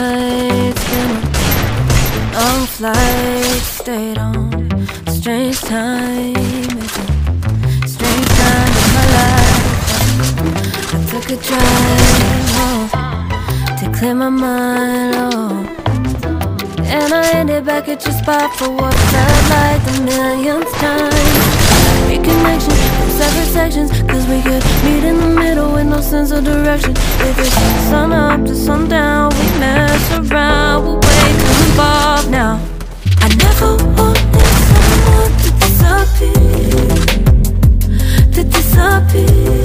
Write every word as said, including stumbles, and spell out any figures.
nights, been a long flight, stayed on strange time. It's a strange time in my life. I took a drive home to clear my mind, oh, and I ended back at your spot for what felt like the millionth time. Reconnection from separate sections, cause we could meet in the middle with no sense of direction. If it's sun up to sundown, we mess around, we're way too involved now. I never wanted someone to disappear, to disappear.